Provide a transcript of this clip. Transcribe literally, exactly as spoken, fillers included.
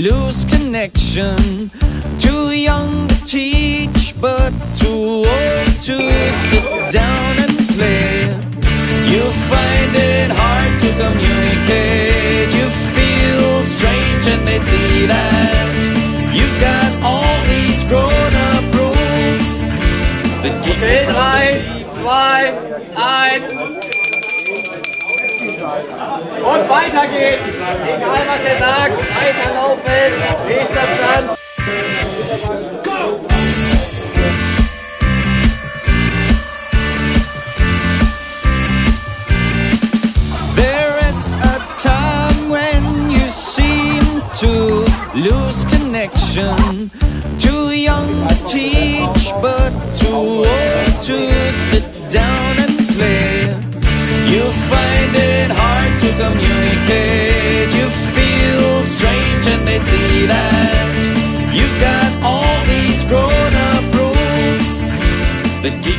lose connection. Too young to teach, but too old to sit down and play. You find it hard to communicate. You feel strange and they see that you've got all these grown-up rules that keep Okay, drei, zwei, eins. Und weitergehen. Egal was er sagt, weiterlaufen. Nächster Stand. Go! There is a time when you seem to lose connection. Too young to teach, but too old to sit down and play. You find it hard to communicate. You feel strange and they see that you've got all these grown-up rules that keep